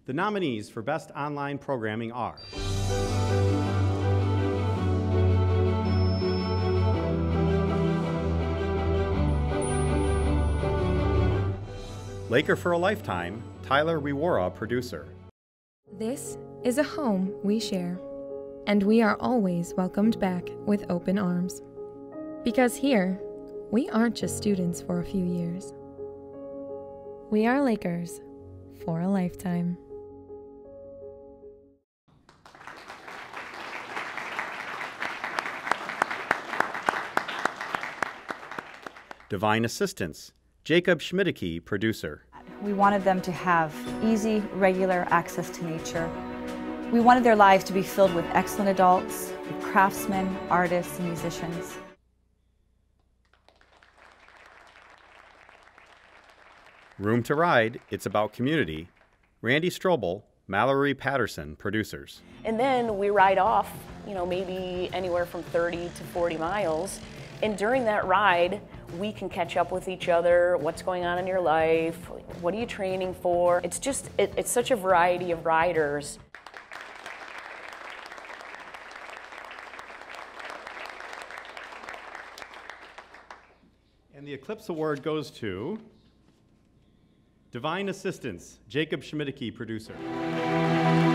The nominees for Best Online Programming are Laker for a Lifetime, Tyler Wiwora, producer. This is a home we share, and we are always welcomed back with open arms. Because here, we aren't just students for a few years. We are Lakers for a lifetime. Divine Assistance, Jacob Schmidtke, producer. We wanted them to have easy, regular access to nature. We wanted their lives to be filled with excellent adults, with craftsmen, artists, and musicians. Room to Ride, It's About Community, Randy Strobel, Mallory Patterson, producers. And then we ride off, maybe anywhere from 30 to 40 miles. And during that ride, we can catch up with each other. What's going on in your life? What are you training for? It's such a variety of riders. And the Eclipse Award goes to Divine Assistance, Jacob Schmidtke, producer.